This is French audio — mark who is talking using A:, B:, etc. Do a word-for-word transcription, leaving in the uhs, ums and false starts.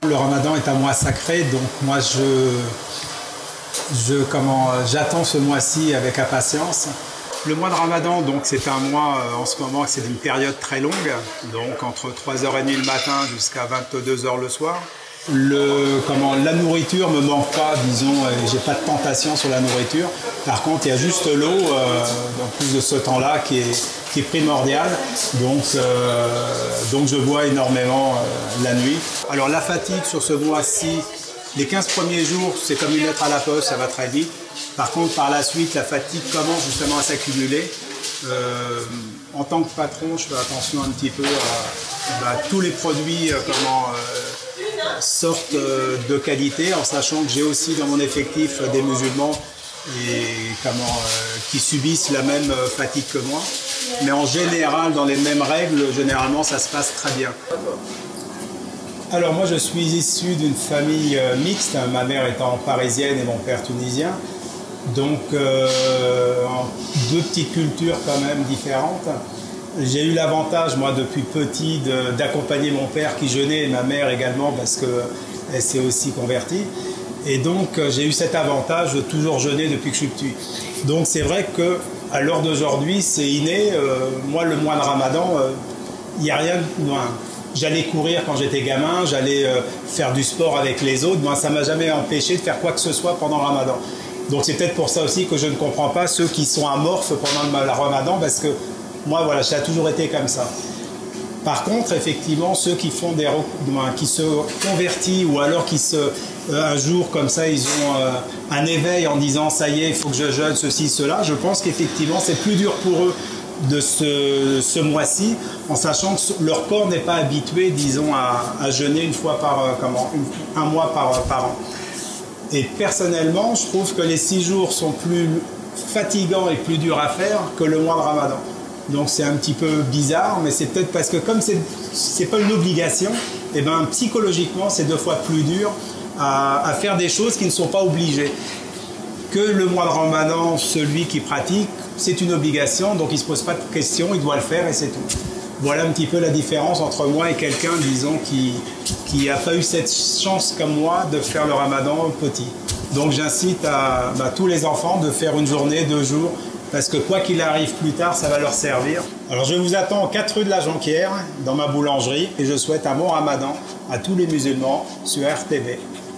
A: le Ramadan est un mois sacré, donc moi je, je comment j'attends ce mois-ci avec impatience. Le mois de Ramadan, donc c'est un mois en ce moment, c'est une période très longue, donc entre trois heures trente le matin jusqu'à vingt-deux heures le soir. Le, comment, la nourriture me manque pas, disons, j'ai pas de tentation sur la nourriture. Par contre, il y a juste l'eau, euh, en plus de ce temps-là, qui est, qui est primordial. Donc, euh, donc je bois énormément euh, la nuit. Alors la fatigue sur ce mois-ci, les quinze premiers jours, c'est comme une lettre à la poste, ça va très vite. Par contre, par la suite, la fatigue commence justement à s'accumuler. Euh, en tant que patron, je fais attention un petit peu à, à tous les produits, euh, comment... Euh, sortent de qualité, en sachant que j'ai aussi dans mon effectif des musulmans et, comment, euh, qui subissent la même fatigue que moi. Mais en général, dans les mêmes règles, généralement, ça se passe très bien. Alors moi, je suis issu d'une famille euh, mixte, ma mère étant parisienne et mon père tunisien. Donc, euh, deux petites cultures quand même différentes. J'ai eu l'avantage, moi, depuis petit, d'accompagner mon père qui jeûnait et ma mère également parce qu'elle s'est aussi convertie. Et donc, j'ai eu cet avantage de toujours jeûner depuis que je suis petit. Donc, c'est vrai qu'à l'heure d'aujourd'hui, c'est inné. Euh, moi, le mois de Ramadan, il euh, n'y a rien de loin. J'allais courir quand j'étais gamin, j'allais euh, faire du sport avec les autres. Moi, ça ne m'a jamais empêché de faire quoi que ce soit pendant le Ramadan. Donc, c'est peut-être pour ça aussi que je ne comprends pas ceux qui sont amorphes pendant le Ramadan parce que moi, voilà, ça a toujours été comme ça. Par contre, effectivement, ceux qui font des, qui se convertissent ou alors qui se, euh, un jour comme ça, ils ont euh, un éveil en disant ça y est, il faut que je jeûne ceci, cela. Je pense qu'effectivement, c'est plus dur pour eux de ce, ce mois-ci, en sachant que leur corps n'est pas habitué, disons, à, à jeûner une fois par, euh, comment, une, un mois par, par an. Et personnellement, je trouve que les six jours sont plus fatigants et plus durs à faire que le mois de Ramadan. Donc c'est un petit peu bizarre, mais c'est peut-être parce que comme c'est c'est pas une obligation, et ben psychologiquement c'est deux fois plus dur à, à faire des choses qui ne sont pas obligées. Que le mois de Ramadan, celui qui pratique, c'est une obligation, donc il ne se pose pas de questions, il doit le faire et c'est tout. Voilà un petit peu la différence entre moi et quelqu'un, disons, qui qui n'a pas eu cette chance comme moi de faire le Ramadan petit. Donc j'incite à, à tous les enfants de faire une journée, deux jours, parce que quoi qu'il arrive plus tard, ça va leur servir. Alors je vous attends aux quatre rues de la Jonquière, dans ma boulangerie, et je souhaite un bon Ramadan à tous les musulmans sur R T V.